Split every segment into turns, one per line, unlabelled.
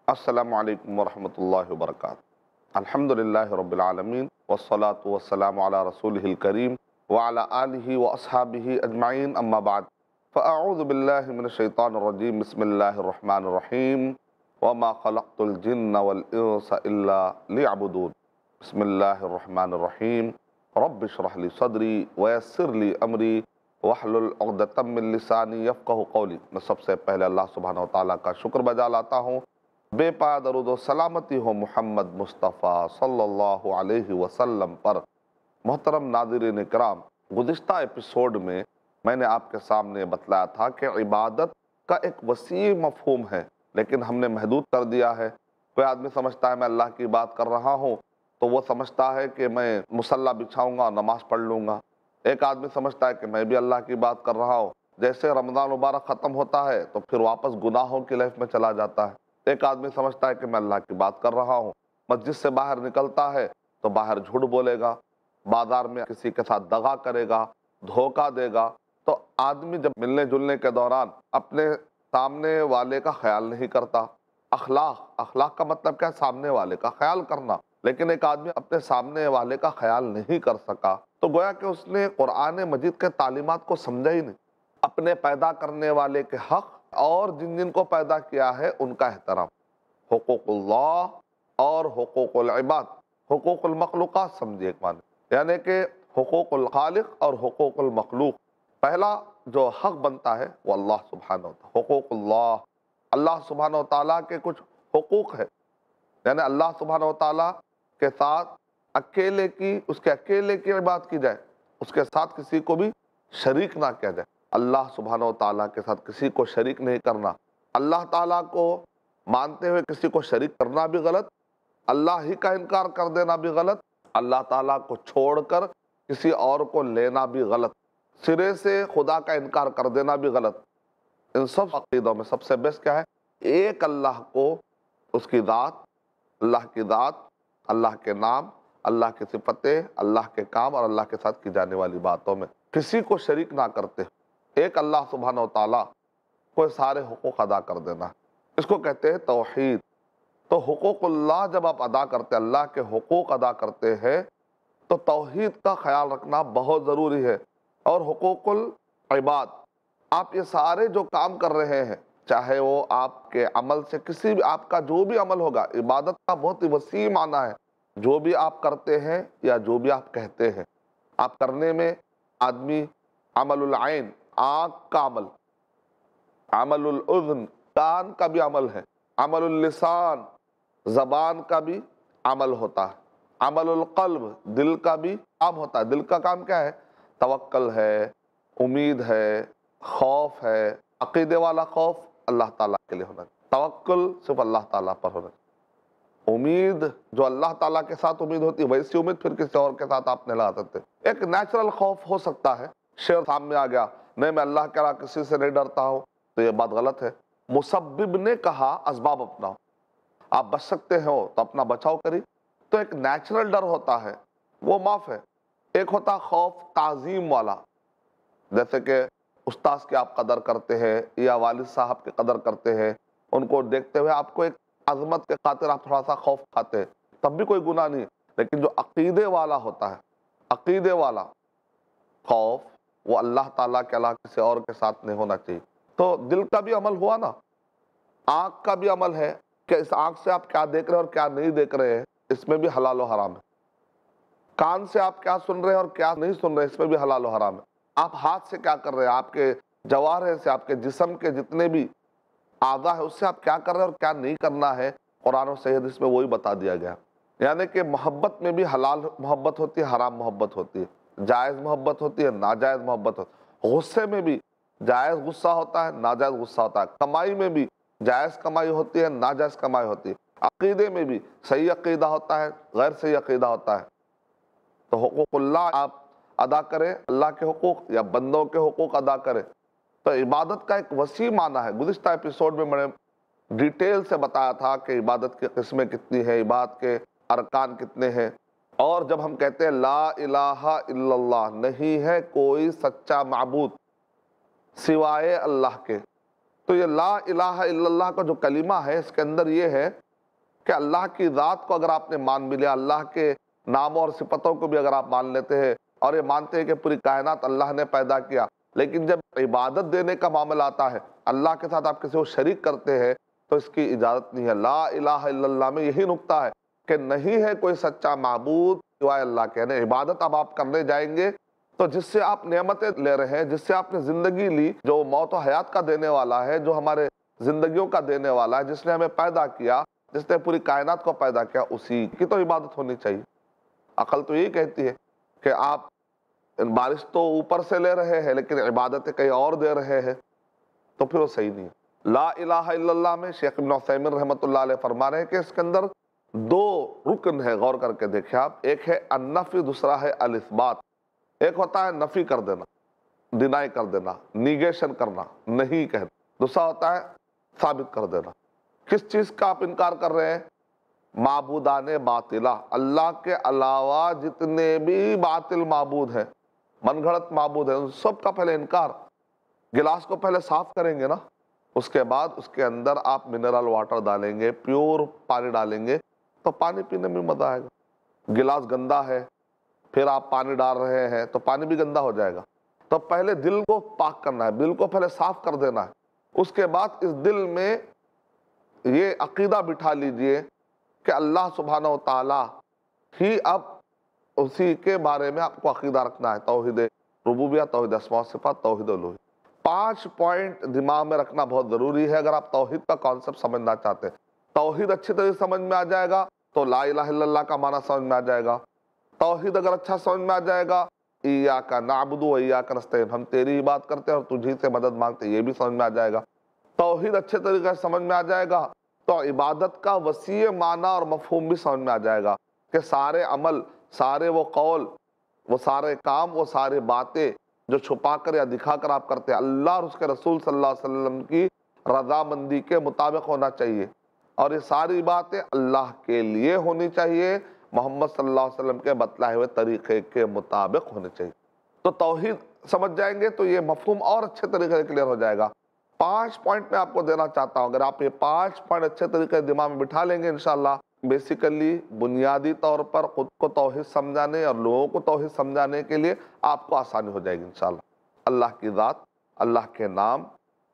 السلام علیکم ورحمۃ اللہ وبرکاتہ۔ الحمدللہ رب العالمین والصلاة والسلام علی رسولہ الکریم وعلی آلہ واصحابہ اجمعین، اما بعد فاعوذ باللہ من الشیطان الرجیم، بسم اللہ الرحمن الرحیم، وما خلقت الجن والانس الا لیعبدون۔ بسم اللہ الرحمن الرحیم، رب اشرح لی صدری ویسر لی امری واحلل عقدۃ من لسانی یفقہوا قولی۔ میں سب سے پہلے اللہ سبحانہ و تعالیٰ کا شکر بجا لاتا ہوں، بے پا درود و سلامتی ہو محمد مصطفیٰ صلی اللہ علیہ وسلم پر۔ محترم ناظرین کرام، گزشتہ ایپیسوڈ میں نے آپ کے سامنے بتلایا تھا کہ عبادت کا ایک وسیع مفہوم ہے، لیکن ہم نے محدود کر دیا ہے۔ کوئی آدمی سمجھتا ہے میں اللہ کی بات کر رہا ہوں تو وہ سمجھتا ہے کہ میں مصلی بچھاؤں گا اور نماز پڑھ لوں گا۔ ایک آدمی سمجھتا ہے کہ میں بھی اللہ کی بات کر رہا ہوں، جیسے رمضان مبارک ختم ہوتا ہے تو پھر واپس گناہوں کی لائف میں چلا جاتا ہے۔ ایک آدمی سمجھتا ہے کہ میں اللہ کی بات کر رہا ہوں، مسجد سے باہر نکلتا ہے تو باہر جھوٹ بولے گا، بازار میں کسی کے ساتھ دغا کرے گا، دھوکہ دے گا۔ تو آدمی جب ملنے جلنے کے دوران اپنے سامنے والے کا خیال نہیں کرتا۔ اخلاق کا مطلب کیا ہے؟ سامنے والے کا خیال کرنا۔ لیکن ایک آدمی اپنے سامنے والے کا خیال نہیں کر سکا تو گویا کہ اس نے قرآن مجید کے تعلیمات کو سمجھا ہی نہیں۔ اپنے پیدا کرنے والے کے حق اور جن کو پیدا کیا ہے ان کا احترام، حقوق اللہ اور حقوق العباد، حقوق المخلوقات سمجھے ایک معنی، یعنی کہ حقوق الخالق اور حقوق المخلوق۔ پہلا جو حق بنتا ہے وہ اللہ سبحانہ و تعالیٰ، حقوق اللہ سبحانہ و تعالیٰ کے کچھ حقوق ہے، یعنی اللہ سبحانہ و تعالیٰ کے ساتھ اس کے اکیلے کی عبادت کی جائے، اس کے ساتھ کسی کو بھی شریک نہ کیا جائے۔ اللہ سبحانہ و تعالیٰ کے ساتھ کسی کو شریک نہیں کرنا، اللہ تعالیٰ کو مانتے ہوئے کسی کو شریک کرنا بھی غلط، اللہ ہی کا انکار کر دینا بھی غلط، اللہ تعالیٰ کو چھوڑ کر کسی اور کو لینا بھی غلط، سرے سے خدا کا انکار کر دینا بھی غلط۔ ان سب عقیدوں میں سب سے بیسٹ کیا ہے؟ ایک اللہ کو، اس کی ذات، اللہ کی ذات، اللہ کے نام، اللہ کی صفتیں، اللہ کے کام اور اللہ کے ساتھ کی جانے والی باتوں میں کسی کو شریک نہ کرتے، ایک اللہ سبحانہ و تعالیٰ کو سارے حقوق ادا کر دینا، اس کو کہتے ہیں توحید۔ تو حقوق اللہ جب آپ ادا کرتے، اللہ کے حقوق ادا کرتے ہیں تو توحید کا خیال رکھنا بہت ضروری ہے۔ اور حقوق العباد، آپ یہ سارے جو کام کر رہے ہیں، چاہے وہ آپ کے عمل سے کسی بھی، آپ کا جو بھی عمل ہوگا، عبادت کا بہت ہی وسیع معنی ہے، جو بھی آپ کرتے ہیں یا جو بھی آپ کہتے ہیں۔ آپ کرنے میں آدمی عمل العین، آنکھ کا عمل، عمل الاذن، کان کا بھی عمل ہے، عمل اللسان، زبان کا بھی عمل ہوتا ہے، عمل القلب، دل کا بھی کام ہوتا ہے۔ دل کا کام کیا ہے؟ توکل ہے، امید ہے، خوف ہے، عقیدے والا خوف اللہ تعالیٰ کے لیے ہونا چاہیے، توکل صرف اللہ تعالیٰ پر ہونا چاہیے، امید جو اللہ تعالیٰ کے ساتھ امید ہوتی ہے ویسی امید پھر کسی اور کے ساتھ آپ نہیں لگا سکتے۔ ایک نیچرل خوف ہو سکتا ہے، شیر سامنے آ گیا، نہیں میں اللہ کے علاوہ کسی سے نہیں ڈرتا ہوں، تو یہ بات غلط ہے۔ مسبب نے کہا اسباب اپناؤ، آپ بچ سکتے ہو تو اپنا بچاؤ کری۔ تو ایک نیچرل ڈر ہوتا ہے، وہ معاف ہے۔ ایک ہوتا خوف تعظیم والا، جیسے کہ استاذ کی آپ قدر کرتے ہیں یا والد صاحب کی قدر کرتے ہیں، ان کو دیکھتے ہوئے آپ کو ایک عظمت کے خاطر آپ تھوڑا سا خوف کھاتے ہیں، تب بھی کوئی گناہ نہیں۔ لیکن جو عقیدے والا ہوتا ہے، عقیدے والا خوف، وہ اللہ تعالیٰ کے علاوہ کسی اور کے ساتھ نہیں ہونا چاہیے۔ تو دل کا بھی عمل ہوا نا، آنکھ کا بھی عمل ہے کہ اس آنکھ سے آپ کیا دیکھ رہے ہیں اور کیا نہیں دیکھ رہے ہیں، اس میں بھی حلال و حرام ہے۔ کان سے آپ کیا سن رہے ہیں اور کیا نہیں سن رہے ہیں، اس میں بھی حلال و حرام ہے۔ آپ ہاتھ سے کیا کر رہے ہیں، آپ کے جوارح سے، آپ کے جسم کے جتنے بھی اعضاء ہیں، اس سے آپ کیا کر رہے ہیں اور کیا نہیں کرنا ہے، قرآن و صحیح حدیث میں وہی بتا دیا گیا۔ یعنی کہ محبت میں بھی حلال محبت ہوتی ہے، حرام محبت ہوتی ہے، جائز محبت ہوتی ہے، ناجائز محبت ہوتی ہے۔ غصے میں بھی جائز غصہ ہوتا ہے، ناجائز غصہ ہوتا ہے۔ کمائی میں بھی جائز کمائی ہوتی ہے، ناجائز کمائی ہوتی ہے۔ عقیدے میں بھی صحیح عقیدہ ہوتا ہے، غیر صحیح عقیدہ ہوتا ہے۔ تو حقوق اللہ آپ ادا کریں، اللہ کے حقوق، یا بندوں کے حقوق ادا کریں۔ تو عبادت کا ایک وسیع معنی ہے۔ گزشتہ ایپیسوڈ میں نے ڈیٹیل سے بتایا تھا کہ عبادت کی قسمیں کتنی ہیں، عبادت کے ارکان کتنے ہیں، اور جب ہم کہتے ہیں لا الہ الا اللہ، نہیں ہے کوئی سچا معبود سوائے اللہ کے، تو تو یہ لا الہ الا اللہ کا جو کلمہ ہے، اس کے اندر یہ ہے کہ اللہ کی ذات کو اگر آپ نے مان بھی لیا، اللہ کے ناموں اور صفتوں کو بھی اگر آپ مان لیتے ہیں اور یہ مانتے ہیں کہ پوری کائنات اللہ نے پیدا کیا، لیکن جب عبادت دینے کا معاملہ آتا ہے، اللہ کے ساتھ آپ کسی کو شریک کرتے ہیں تو اس کی اجازت نہیں ہے۔ لا الہ الا اللہ میں یہی نکتہ ہے کہ نہیں ہے کوئی سچا معبود سوائے اللہ کے، یعنی عبادت اب آپ کرنے جائیں گے تو جس سے آپ نعمتیں لے رہے ہیں، جس سے آپ نے زندگی لی، جو موت و حیات کا دینے والا ہے، جو ہمارے زندگیوں کا دینے والا ہے، جس نے ہمیں پیدا کیا، جس نے پوری کائنات کو پیدا کیا، اسی کی تو عبادت ہونی چاہیے۔ عقل تو یہی کہتی ہے کہ آپ بارش تو اوپر سے لے رہے ہیں لیکن عبادتیں کہیں اور دے رہے ہیں، تو پھر وہ صحیح نہیں ہے۔ لا الہ الا اللہ میں شیخ ابن عثیمین رحمۃ اللہ علیہ فرما رہے ہیں کہ اس کے اندر دو رکن ہے، غور کر کے دیکھیں آپ، ایک ہے النفی، دوسرا ہے الاثبات۔ ایک ہوتا ہے نفی کر دینا، ڈینائی کر دینا، نیگیشن کرنا، نہیں کہنا، دوسرا ہوتا ہے ثابت کر دینا۔ کس چیز کا آپ انکار کر رہے ہیں؟ معبودان باطلہ، اللہ کے علاوہ جتنے بھی باطل معبود ہیں، من گھڑت معبود ہیں، ان سب کا پہلے انکار۔ گلاس کو پہلے صاف کریں گے نا، اس کے بعد اس کے اندر آپ منرل واٹر ڈالیں گے، پیور پانی ڈالیں گے تو پانی پینے میں مزہ آئے گا۔ گلاس گندا ہے، پھر آپ پانی ڈال رہے ہیں تو پانی بھی گندا ہو جائے گا۔ تو پہلے دل کو پاک کرنا ہے، دل کو پہلے صاف کر دینا ہے۔ اس کے بعد اس دل میں یہ عقیدہ بٹھا لیجئے کہ اللہ سبحانہ و تعالیٰ ہی، اب اسی کے بارے میں آپ کو عقیدہ رکھنا ہے، توحید ربوبیہ، توحید اسماء و صفات، توحید الوہیت۔ 5 پوائنٹ دماغ میں رکھنا بہت ضروری ہے اگر آپ توحید کا کانسیپٹ سمجھنا چاہتے ہیں۔ توحید اچھی طرح سمجھ میں آ جائے گا تو لا الہ الا اللہ کا معنی سمجھ میں آ جائے گا۔ توحید اگر اچھا سمجھ میں آ جائے گا، ایاک نعبد و ایاک نستعین، ہم تیری ہی بات کرتے ہیں اور تجھی سے مدد مانگتے ہیں، یہ بھی سمجھ میں آ جائے گا۔ توحید اچھے طریقے سے سمجھ میں آ جائے گا تو عبادت کا وسیع معنی اور مفہوم بھی سمجھ میں آ جائے گا کہ سارے عمل، سارے وہ قول، وہ سارے کام، وہ سارے باتیں جو چھپا کر یا دکھا کر آپ کرتے ہیں، اللہ اور اس کے رسول صلی اللہ علیہ وسلم کی رضامندی کے مطابق ہونا چاہیے، اور یہ ساری باتیں اللہ کے لیے ہونی چاہیے، محمد صلی اللہ علیہ وسلم کے بتلائے ہوئے طریقے کے مطابق ہونے چاہیے۔ تو توحید سمجھ جائیں گے تو یہ مفہوم اور اچھے طریقے سے کلیئر ہو جائے گا۔ 5 پوائنٹ میں آپ کو دینا چاہتا ہوں، اگر آپ یہ 5 پوائنٹ اچھے طریقے سے دماغ میں بٹھا لیں گے انشاءاللہ، بیسیکلی بنیادی طور پر خود کو توحید سمجھانے اور لوگوں کو توحید سمجھانے کے لیے آپ کو آسانی ہو جائے گی انشاءاللہ۔ اللہ کی ذات، اللہ کے نام،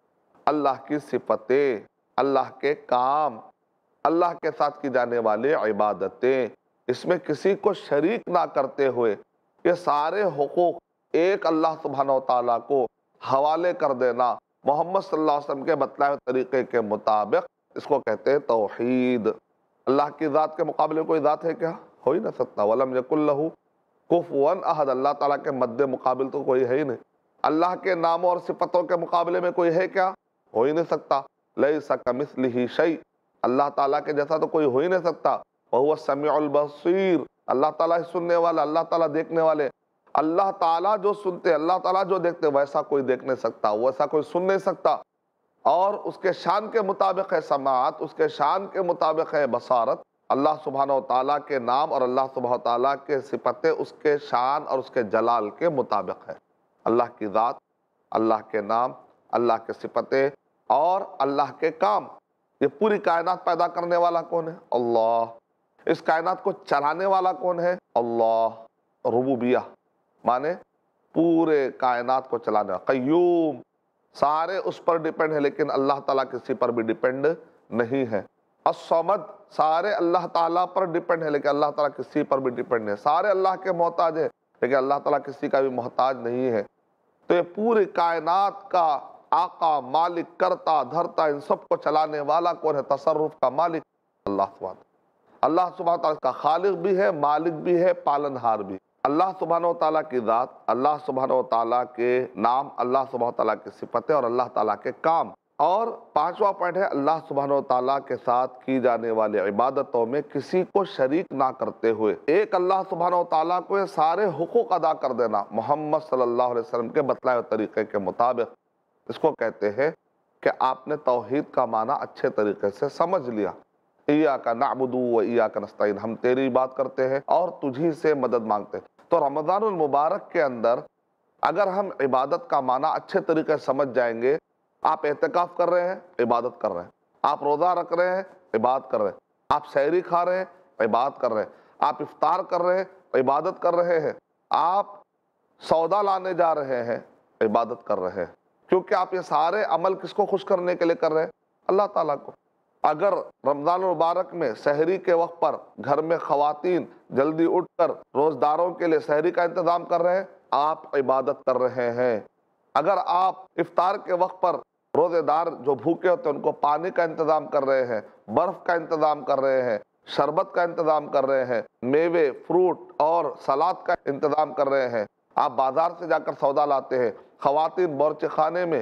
اللہ کی صفتیں، اللہ کے کام، اللہ کے ساتھ کی جانے والے عبادتیں، اس میں کسی کو شریک نہ کرتے ہوئے یہ سارے حقوق ایک اللہ سبحانہ و تعالیٰ کو حوالے کر دینا، محمد صلی اللہ علیہ وسلم کے بتلائے ہوئے طریقے کے مطابق، اس کو کہتے ہیں توحید۔ اللہ کی ذات کے مقابلے کوئی ذات ہے کیا؟ ہو ہی نہ سکتا۔ وَلَمْ يَكُنْ لَهُ كُفُوًا أَحَدٌ، اللہ تعالیٰ کے مد مقابل تو کوئی ہے ہی نہیں۔ اللہ کے ناموں اور صفتوں کے مقابلے میں کوئی ہے کیا؟ ہو ہی نہیں سکتا۔ لَيْسَ كَمِثْلِهِ شَيْءٌ، اللہ تعالیٰ کے جیسا تو کوئی ہو ہی نہیں سکتا۔ وَهُوَ السَّمِيعُ الْبَصِيرُ، اللہ تعالیٰ سننے والا، اللہ تعالیٰ دیکھنے والے۔ اللہ تعالیٰ جو سنتے، اللہ تعالیٰ جو دیکھتے، ویسا کوئی دیکھ نہیں سکتا، ویسا کوئی سن نہیں سکتا، اور اس کے شان کے مطابق ہے سماعت، اس کے شان کے مطابق ہے بصارت۔ اللہ سبحانہ و تعالیٰ کے نام اور اللہ سبحانہ و تعالیٰ کے صفتیں اس کے شان اور اس کے جلال کے مطابق ہے۔ اللہ کی ذات، اللہ کے نام، اللہ کے صفتیں اور اللہ کے کام۔ یہ پوری کائنات پیدا کرنے والا کون ہے؟ اللہ۔ اس کائنات کو چلانے والا کون ہے؟ اللہ۔ ربوبیہ مانے پورے کائنات کو چلانے والا، قیوم، سارے اس پر ڈیپینڈ ہے لیکن اللہ تعالیٰ کسی پر بھی ڈیپینڈ نہیں ہے۔ الصمد، سارے اللہ تعالیٰ پر ڈیپینڈ ہے لیکن اللہ تعالیٰ کسی پر بھی ڈیپینڈ نہیں ہے۔ سارے اللہ کے محتاج ہے لیکن اللہ تعالیٰ کسی کا بھی محتاج نہیں ہے۔ تو یہ پوری کائنات کا آقا، مالک، کرتا دھرتا، ان سب کو چلانے والا کون ہے؟ تصرف کا مالک اللہ سبحانہ۔ اللہ سبحانہ تعالیٰ کا خالق بھی ہے، مالک بھی ہے، پالنہار بھی۔ اللہ سبحانہ و تعالیٰ کی ذات، اللہ سبحانہ و تعالیٰ کے نام، اللہ سبحانہ و تعالیٰ کی صفتیں اور اللہ تعالیٰ کے کام۔ اور 5واں پوائنٹ ہے اللہ سبحانہ و تعالیٰ کے ساتھ کی جانے والی عبادتوں میں کسی کو شریک نہ کرتے ہوئے ایک اللہ سبحانہ و تعالیٰ کو یہ سارے حقوق ادا کر دینا، محمد صلی اللہ علیہ وسلم کے بتلائے ہوئے طریقے کے مطابق۔ اس کو کہتے ہیں کہ آپ نے توحید کا معنی اچھے طریقے سے سمجھ لیا۔ ایاک نعبد و ایاک نستعین، ہم تیری بات کرتے ہیں اور تجھی سے مدد مانگتے ہیں۔ تو رمضان المبارک کے اندر اگر ہم عبادت کا معنی اچھے طریقے سے سمجھ جائیں گے آپ اعتکاف کر رہے ہیں، عبادت کر رہے ہیں، آپ روزہ رکھ رہے ہیں، عبادت کر رہے ہیں، آپ سحری کھا رہے ہیں، عبادت کر رہے ہیں، آپ افطار کر رہے ہیں، عبادت کر رہے ہیں، آپ سودا لانے جا رہے ہیں، عبادت کر رہے ہیں، کیونکہ آپ یہ سارے عمل کس کو خوش کرنے کے لیے کر رہے ہیں؟ اللہ تعالیٰ کو۔ اگر رمضان المبارک میں سحری کے وقت پر گھر میں خواتین جلدی اٹھ کر روزداروں کے لیے سحری کا انتظام کر رہے ہیں، آپ عبادت کر رہے ہیں۔ اگر آپ افطار کے وقت پر روزے دار جو بھوکے ہوتے ہیں ان کو پانی کا انتظام کر رہے ہیں، برف کا انتظام کر رہے ہیں، شربت کا انتظام کر رہے ہیں، میوے، فروٹ اور سلاد کا انتظام کر رہے ہیں، آپ بازار سے جا کر سودا لاتے ہیں، خواتین باورچی خانے میں،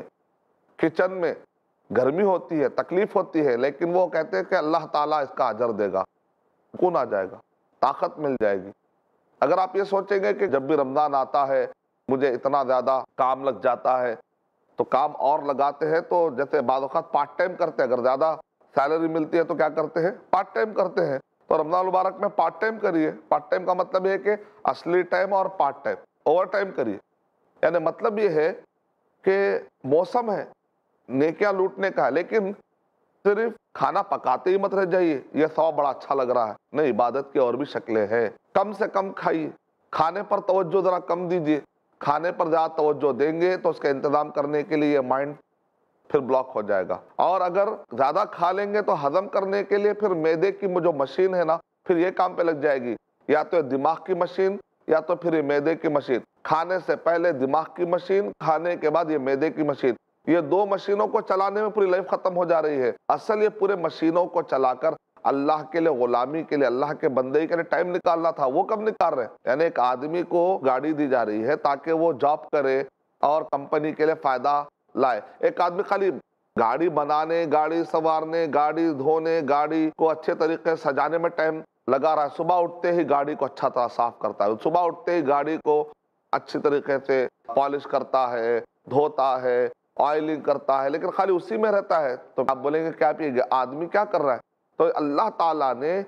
کچن میں، گرمی ہوتی ہے، تکلیف ہوتی ہے، لیکن وہ کہتے ہیں کہ اللہ تعالیٰ اس کا اجر دے گا، سکون آ جائے گا، طاقت مل جائے گی۔ اگر آپ یہ سوچیں گے کہ جب بھی رمضان آتا ہے مجھے اتنا زیادہ کام لگ جاتا ہے، تو کام اور لگاتے ہیں، تو جیسے بعض اوقات پارٹ ٹائم کرتے ہیں، اگر زیادہ سیلری ملتی ہے تو کیا کرتے ہیں؟ پارٹ ٹائم کرتے ہیں۔ تو رمضان المبارک میں پارٹ ٹائم کریے۔ پارٹ ٹائم کا مطلب یہ ہے کہ اصلی ٹائم اور پارٹ ٹائم، اوور ٹائم کریے۔ یعنی مطلب یہ ہے کہ موسم ہے نیکیاں لوٹنے کا ہے، لیکن صرف کھانا پکاتے ہی مت رہ جائیے، یہ ثواب بڑا اچھا لگ رہا ہے، نہیں، عبادت کی اور بھی شکلیں ہیں۔ کم سے کم کھائیے، کھانے پر توجہ ذرا کم دیجیے۔ کھانے پر زیادہ توجہ دیں گے تو اس کا انتظام کرنے کے لیے مائنڈ پھر بلاک ہو جائے گا، اور اگر زیادہ کھا لیں گے تو ہضم کرنے کے لیے پھر معدے کی جو مشین ہے نا، پھر یہ کام پہ لگ جائے گی، یا تو دماغ کی مشین یا تو پھر یہ معدے کی مشین۔ کھانے سے پہلے دماغ کی مشین، کھانے کے بعد یہ معدے کی مشین، یہ دو مشینوں کو چلانے میں پوری لائف ختم ہو جا رہی ہے۔ اصل یہ پورے مشینوں کو چلا کر اللہ کے لیے، غلامی کے لیے، اللہ کے بندے کے لیے ٹائم نکالنا تھا، وہ کب نکال رہے ہیں؟ یعنی ایک آدمی کو گاڑی دی جا رہی ہے تاکہ وہ جاب کرے اور کمپنی کے لیے فائدہ لائے۔ ایک آدمی خالی گاڑی بنانے، گاڑی سنوارنے، گاڑی دھونے، گاڑی کو اچھے طریقے سے سجانے میں ٹائم لگا رہا ہے۔ صبح اٹھتے ہی گاڑی کو اچھا طرح صاف کرتا ہے، صبح اٹھتے ہی گاڑی کو اچھی طریقے سے پالش کرتا ہے، دھوتا ہے، آئلنگ کرتا ہے، لیکن خالی اسی میں رہتا ہے۔ تو آپ بولیں گے کیا یہ آدمی کیا کر رہا ہے؟ تو اللہ تعالیٰ نے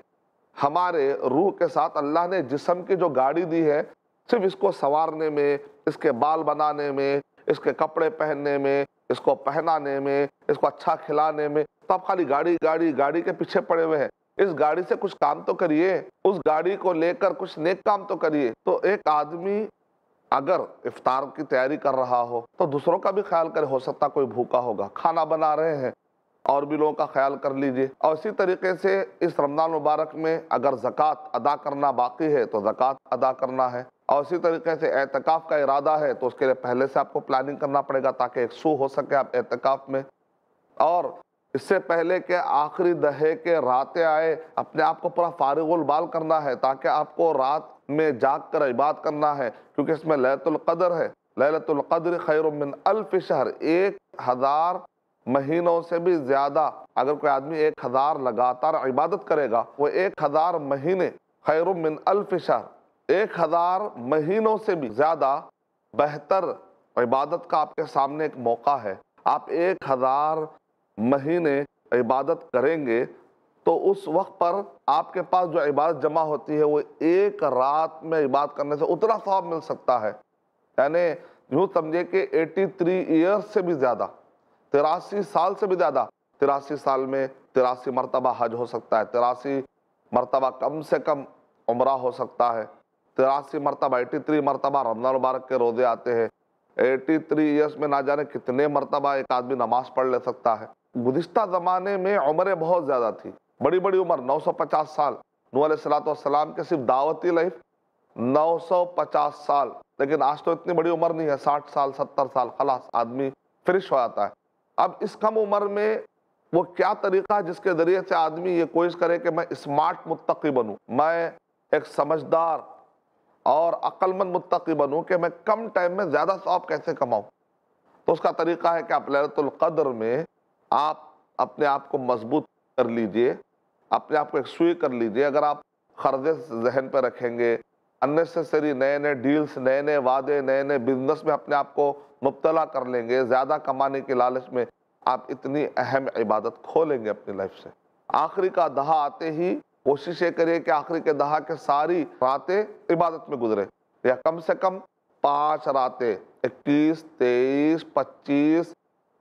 ہمارے روح کے ساتھ، اللہ نے جسم کی جو گاڑی دی ہے، صرف اس کو سنوارنے میں، اس کے بال بنانے میں، اس کے کپڑے پہننے میں، اس کو پہنانے میں، اس کو اچھا کھلانے میں، تو آپ خالی گاڑی گاڑی گاڑی کے پیچھے پڑے ہوئے ہیں۔ اس گاڑی سے کچھ کام تو کریے، اس گاڑی کو لے کر کچھ نیک کام تو کریے۔ تو ایک آدمی اگر افطار کی تیاری کر رہا ہو تو دوسروں کا بھی خیال کرے، ہو سکتا کوئی بھوکا ہوگا، کھانا بنا رہے ہیں اور بھی لوگوں کا خیال کر لیجئے۔ اور اسی طریقے سے اس رمضان مبارک میں اگر زکوٰۃ ادا کرنا باقی ہے تو زکوٰۃ ادا کرنا ہے، اور اسی طریقے سے اعتکاف کا ارادہ ہے تو اس کے لیے پہلے سے آپ کو پلاننگ کرنا پڑے گا تاکہ ایک سو ہو سکے آپ اعتکاف میں۔ اور اس سے پہلے کہ آخری دہے کے راتیں آئے، اپنے آپ کو پورا فارغ البال کرنا ہے تاکہ آپ کو رات میں جاگ کر عبادت کرنا ہے، کیونکہ اس میں لیلۃ القدر ہے۔ لیلۃ القدر خیر من الف شہر، 1000 مہینوں سے بھی زیادہ، اگر کوئی آدمی 1000 لگاتار عبادت کرے گا، وہ 1000 مہینے خیر من الف شہر، 1000 مہینوں سے بھی زیادہ بہتر عبادت کا آپ کے سامنے ایک موقع ہے۔ آپ 1000 مہینے عبادت کریں گے تو اس وقت پر آپ کے پاس جو عبادت جمع ہوتی ہے وہ ایک رات میں عبادت کرنے سے اتنا ثواب مل سکتا ہے۔ یعنی یوں سمجھے کہ 83 ایئرز سے بھی زیادہ، 83 سال سے بھی زیادہ، 83 سال میں 83 مرتبہ حج ہو سکتا ہے، 83 مرتبہ کم سے کم عمرہ ہو سکتا ہے، 83 مرتبہ 83 مرتبہ رمضان مبارک کے روزے آتے ہیں، 83 ایئرز میں نہ جانے کتنے مرتبہ ایک آدمی نماز پڑھ لے سکتا ہے۔ گزشتہ زمانے میں عمریں بہت زیادہ تھی، بڑی بڑی عمر، 950 سال، نوح علیہ السلام کے صرف دعوتی لائف 950 سال، لیکن آج تو اتنی بڑی عمر نہیں ہے، 60 سال 70 سال، خلاص آدمی فنش ہو جاتا ہے۔ اب اس کم عمر میں وہ کیا طریقہ ہے جس کے ذریعے سے آدمی یہ کوشش کرے کہ میں اسمارٹ متقی بنوں، میں ایک سمجھدار اور عقل مند متقی بنوں کہ میں کم ٹائم میں زیادہ ثواب کیسے کماؤں؟ تو اس کا طریقہ ہے کہ آپ لیلۃ القدر میں آپ اپنے آپ کو مضبوط کر لیجئے، اپنے آپ کو ایک سوئی کر لیجئے۔ اگر آپ قرضے ذہن پہ رکھیں گے، اننیسیسری نئے نئے ڈیلز، نئے نئے وعدے، نئے نئے بزنس میں اپنے آپ کو مبتلا کر لیں گے، زیادہ کمانے کی لالچ میں، آپ اتنی اہم عبادت کھو لیں گے اپنی لائف سے۔ آخری کا دہا آتے ہی کوشش یہ کریے کہ آخری کے دہا کے ساری راتیں عبادت میں گزرے، یا کم سے کم 5 راتیں، 21، 23، 25،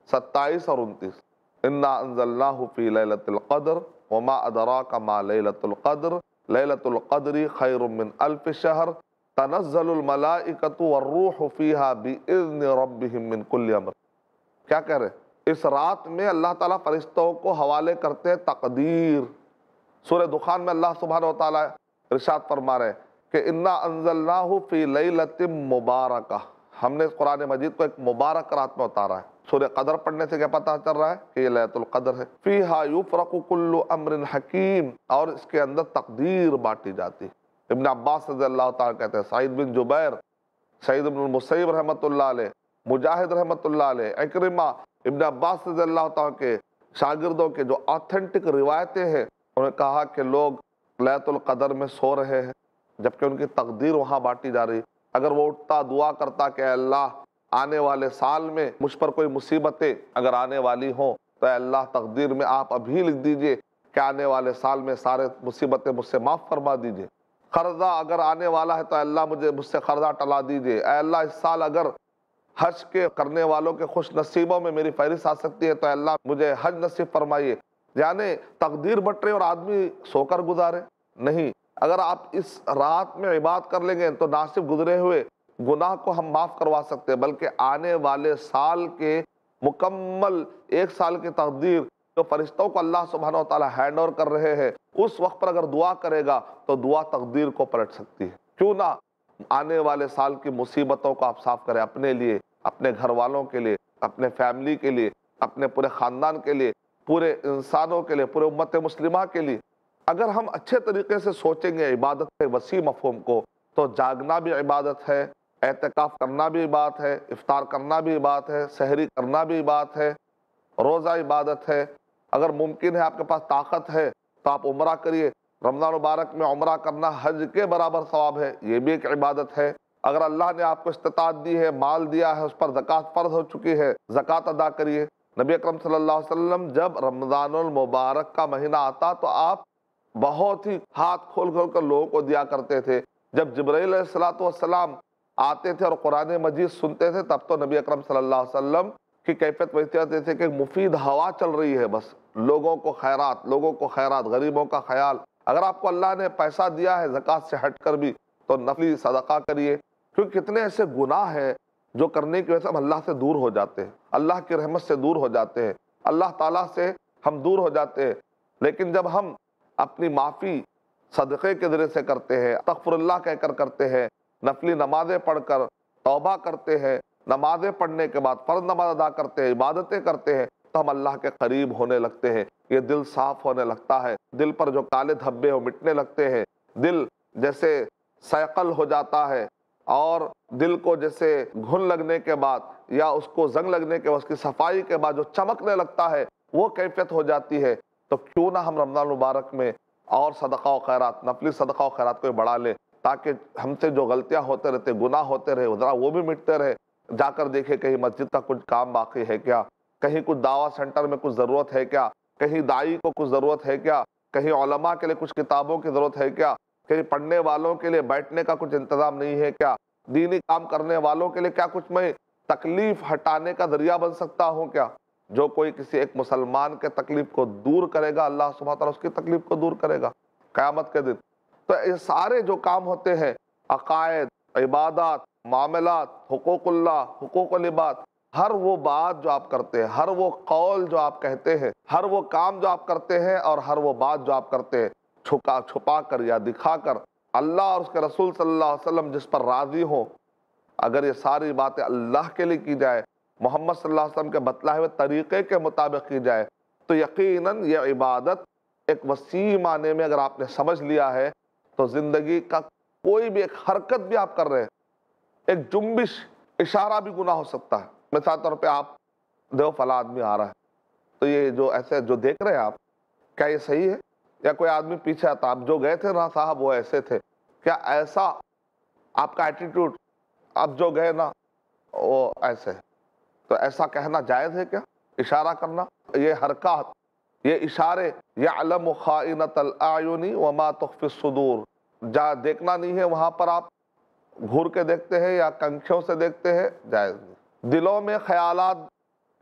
27 اور 29۔ انا انزلناہ فی لیلۃ القدر وما ادراک ما لیلۃ القدر لیلۃ القدر خیر من الف شہر تنزل الملائکۃ والروح فیہا باذن ربہم من کل امر۔ کیا کہہ رہے؟ اس رات میں اللہ تعالیٰ فرشتوں کو حوالے کرتے ہیں تقدیر۔ سورہ دخان میں اللہ سبحانہ و تعالیٰ ارشاد فرما رہے ہیں کہ انا انزلناہ فی لیلۃ مبارکہ، ہم نے اس قرآن مجید کو ایک مبارک رات میں اتارا ہے۔ سورہ قدر پڑھنے سے کیا پتہ چل رہا ہے کہ یہ لیلۃ القدر ہے۔ فیہا یفرق کل امر حکیم، اور اس کے اندر تقدیر بانٹی جاتی ہے۔ ابن عباس رضی اللہ تعالیٰ کہتے ہیں، سعید بن جبیر، سعید بن المسیب رحمۃ اللہ علیہ، مجاہد رحمۃ اللہ علیہ، اکرمہ، ابن عباس رضی اللہ تعالیٰ کے شاگردوں کے جو آتھینٹک روایتیں ہیں، انہوں نے کہا کہ لوگ لیلۃ القدر میں سو رہے ہیں جبکہ ان کی تقدیر وہاں بانٹی جا رہی۔ اگر وہ اٹھتا دعا کرتا کہ اے اللہ آنے والے سال میں مجھ پر کوئی مصیبتیں اگر آنے والی ہوں تو اے اللہ تقدیر میں آپ ابھی لکھ دیجئے کہ آنے والے سال میں سارے مصیبتیں مجھ سے معاف فرما دیجئے۔ قرضہ اگر آنے والا ہے تو اے اللہ مجھ سے قرضہ ٹلا دیجئے۔ اے اللہ اس سال اگر حج کے کرنے والوں کے خوش نصیبوں میں میری فہرست آ سکتی ہے تو اے اللہ مجھے حج نصیب فرمائیے۔ یعنی تقدیر بٹ رہے اور آدمی سو کر گزارے نہیں۔ اگر آپ اس رات میں عبادت کر لیں گے تو نہ صرف گزرے ہوئے گناہ کو ہم معاف کروا سکتے ہیں بلکہ آنے والے سال کے مکمل ایک سال کی تقدیر جو فرشتوں کو اللہ سبحانہ و تعالیٰ ہینڈ اوور کر رہے ہیں، اس وقت پر اگر دعا کرے گا تو دعا تقدیر کو پلٹ سکتی ہے۔ کیوں نہ آنے والے سال کی مصیبتوں کو آپ صاف کریں، اپنے لیے، اپنے گھر والوں کے لیے، اپنے فیملی کے لیے، اپنے پورے خاندان کے لیے، پورے انسانوں کے لیے، پورے امت مسلمہ کے لیے۔ اگر ہم اچھے طریقے سے سوچیں گے عبادت کے وسیع مفہوم کو تو جاگنا بھی عبادت ہے، اعتکاف کرنا بھی عبادت ہے، افطار کرنا بھی عبادت ہے، سحری کرنا بھی عبادت ہے، روزہ عبادت ہے۔ اگر ممکن ہے آپ کے پاس طاقت ہے تو آپ عمرہ کریے۔ رمضان مبارک میں عمرہ کرنا حج کے برابر ثواب ہے، یہ بھی ایک عبادت ہے۔ اگر اللہ نے آپ کو استطاعت دی ہے، مال دیا ہے، اس پر زکوٰۃ فرض ہو چکی ہے، زکوٰۃ ادا کریے۔ نبی اکرم صلی اللہ علیہ وسلم جب رمضان المبارک کا مہینہ آتا تو آپ بہت ہی ہاتھ کھول کھول کر لوگوں کو دیا کرتے تھے۔ جب جبرائیل علیہ السلام آتے تھے اور قرآن مجید سنتے تھے تب تو نبی اکرم صلی اللہ علیہ وسلم کی کیفیت ویسی ہوتی تھی کہ مفید ہوا چل رہی ہے، بس لوگوں کو خیرات، غریبوں کا خیال۔ اگر آپ کو اللہ نے پیسہ دیا ہے زکوٰۃ سے ہٹ کر بھی تو نفلی صدقہ کریے، کیونکہ کتنے ایسے گناہ ہیں جو کرنے کی وجہ سے ہم اللہ سے دور ہو جاتے ہیں، اللہ کی رحمت سے دور ہو جاتے ہیں، اللہ تعالیٰ سے ہم دور ہو جاتے ہیں۔ لیکن جب ہم اپنی معافی صدقے کے ذریعے سے کرتے ہیں، استغفر اللہ کہہ کر کرتے ہیں، نفلی نمازیں پڑھ کر توبہ کرتے ہیں، نمازیں پڑھنے کے بعد فرض نماز ادا کرتے ہیں، عبادتیں کرتے ہیں، تو ہم اللہ کے قریب ہونے لگتے ہیں۔ یہ دل صاف ہونے لگتا ہے، دل پر جو کالے دھبے وہ مٹنے لگتے ہیں، دل جیسے سیقل ہو جاتا ہے، اور دل کو جیسے گھن لگنے کے بعد یا اس کو زنگ لگنے کے بعد اس کی صفائی کے بعد جو چمکنے لگتا ہے وہ کیفیت ہو جاتی ہے۔ تو کیوں نہ ہم رمضان مبارک میں اور صدقہ و خیرات، نفلی صدقہ و خیرات کو بڑھا لیں تاکہ ہم سے جو غلطیاں ہوتے رہتے، گناہ ہوتے رہے، ذرا وہ بھی مٹتے رہے۔ جا کر دیکھیں کہیں مسجد کا کچھ کام باقی ہے کیا، کہیں کچھ دعویٰ سینٹر میں کچھ ضرورت ہے کیا، کہیں داعی کو کچھ ضرورت ہے کیا، کہیں علماء کے لیے کچھ کتابوں کی ضرورت ہے کیا، کہیں پڑھنے والوں کے لیے بیٹھنے کا کچھ انتظام نہیں ہے کیا، دینی کام کرنے والوں کے لیے کیا کچھ میں تکلیف ہٹانے کا ذریعہ بن سکتا ہوں کیا۔ جو کوئی کسی ایک مسلمان کے تکلیف کو دور کرے گا اللہ سبحانہ تعالیٰ اس کی تکلیف کو دور کرے گا قیامت کے دن۔ تو یہ سارے جو کام ہوتے ہیں، عقائد، عبادات، معاملات، حقوق اللہ، حقوق العباد، ہر وہ بات جو آپ کرتے ہیں، ہر وہ قول جو آپ کہتے ہیں، ہر وہ کام جو آپ کرتے ہیں اور ہر وہ بات جو آپ کرتے ہیں چھپا کر یا دکھا کر، اللہ اور اس کے رسول صلی اللہ علیہ وسلم جس پر راضی ہوں، اگر یہ ساری باتیں اللہ کے لیے کی جائے، محمد صلی اللہ علیہ وسلم کے بتلائے ہوئے طریقے کے مطابق کی جائے، تو یقیناً یہ عبادت ایک وسیع معنی میں اگر آپ نے سمجھ لیا ہے تو زندگی کا کوئی بھی ایک حرکت بھی آپ کر رہے ہیں، ایک جنبش، اشارہ بھی گناہ ہو سکتا ہے۔ مثال طور پہ آپ دیکھو فلاں آدمی آ رہا ہے تو یہ جو ایسے جو دیکھ رہے ہیں آپ، کیا یہ صحیح ہے؟ یا کوئی آدمی پیچھے آتا، آپ جو گئے تھے نا صاحب وہ ایسے تھے، کیا ایسا آپ کا ایٹیٹیوڈ، آپ جو گئے نا وہ ایسے، تو ایسا کہنا جائز ہے کیا؟ اشارہ کرنا، یہ حرکات، یہ اشارے، یعلم خائنۃ الاعین وما تخفی الصدور، جہاں دیکھنا نہیں ہے وہاں پر آپ گھور کے دیکھتے ہیں یا کنکھیوں سے دیکھتے ہیں، جائز نہیں۔ دلوں میں خیالات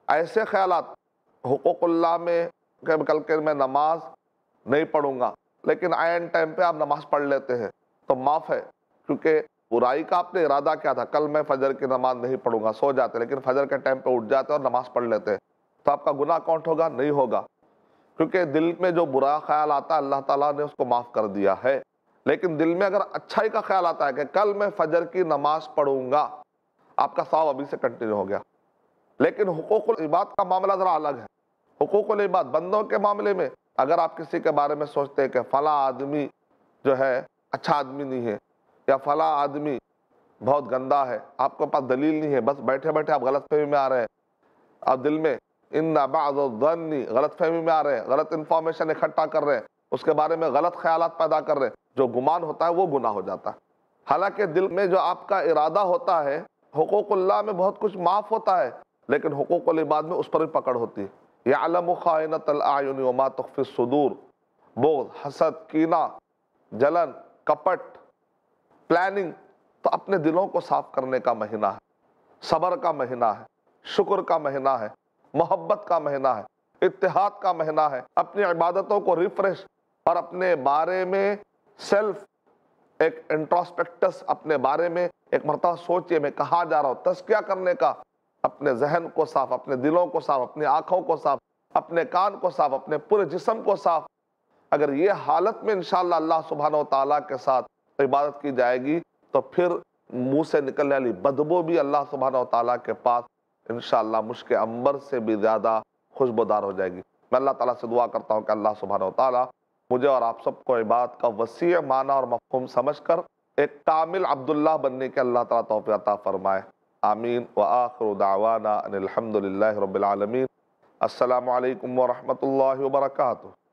ایسے خیالات حقوق اللہ میں کہ کل کے میں نماز نہیں پڑھوں گا، لیکن عین ٹائم پہ آپ نماز پڑھ لیتے ہیں تو معاف ہے، کیونکہ برائی کا آپ نے ارادہ کیا تھا، کل میں فجر کی نماز نہیں پڑھوں گا، سو جاتے لیکن فجر کے ٹائم پہ اٹھ جاتے اور نماز پڑھ لیتے، تو آپ کا گناہ کاؤنٹ ہوگا؟ نہیں ہوگا، کیونکہ دل میں جو برا خیال آتا ہے اللہ تعالیٰ نے اس کو معاف کر دیا ہے۔ لیکن دل میں اگر اچھائی کا خیال آتا ہے کہ کل میں فجر کی نماز پڑھوں گا، آپ کا ثواب ابھی سے کنٹینیو ہو گیا۔ لیکن حقوق العباد کا معاملہ ذرا الگ ہے۔ حقوق العباد بندوں کے معاملے میں اگر آپ کسی کے بارے میں سوچتے ہیں کہ فلاں آدمی جو ہے اچھا آدمی نہیں ہے یا فلاں آدمی بہت گندا ہے، آپ کے پاس دلیل نہیں ہے، بس بیٹھے بیٹھے آپ غلط فہمی میں آ رہے ہیں، آپ دل میں ان بعض الظن غلط فہمی میں آ رہے ہیں، غلط انفارمیشن اکٹھا کر رہے ہیں، اس کے بارے میں غلط خیالات پیدا کر رہے ہیں، جو گمان ہوتا ہے وہ گناہ ہو جاتا ہے۔ حالانکہ دل میں جو آپ کا ارادہ ہوتا ہے، حقوق اللہ میں بہت کچھ معاف ہوتا ہے، لیکن حقوق العباد میں اس پر بھی پکڑ ہوتی ہے۔ یعلم خائنۃ الاعین وما تخفی الصدور، بغض، حسد، کینہ، جلن، کپٹ، پلاننگ، تو اپنے دلوں کو صاف کرنے کا مہینہ ہے، صبر کا مہینہ ہے، شکر کا مہینہ ہے، محبت کا مہینہ ہے، اتحاد کا مہینہ ہے۔ اپنی عبادتوں کو ریفریش اور اپنے بارے میں سیلف ایک انٹراسپیکٹس، اپنے بارے میں ایک مرتبہ سوچئے میں کہاں جا رہا ہوں، تزکیہ کرنے کا، اپنے ذہن کو صاف، اپنے دلوں کو صاف، اپنی آنکھوں کو صاف، اپنے کان کو صاف، اپنے پورے جسم کو صاف۔ اگر یہ حالت میں انشاءاللہ اللہ سبحانہ وتعالیٰ کے ساتھ عبادت کی جائے گی تو پھر منہ سے نکلنے والی بدبو بھی اللہ سبحانہ وتعالیٰ کے پاس انشاءاللہ مشک عنبر سے بھی زیادہ خوشبودار ہو جائے گی۔ میں اللہ تعالیٰ سے دعا کرتا ہوں کہ اللہ سبحانہ وتعالیٰ مجھے اور آپ سب کو عبادت کا وسیع معنی اور مفہوم سمجھ کر ایک کامل عبداللہ بننے کے اللہ تعالیٰ توفیق عطا فرمائے، آمین۔ وآخر دعوانا ان الحمد للہ رب العالمین۔ السلام علیکم ورحمۃ اللہ وبرکاتہ۔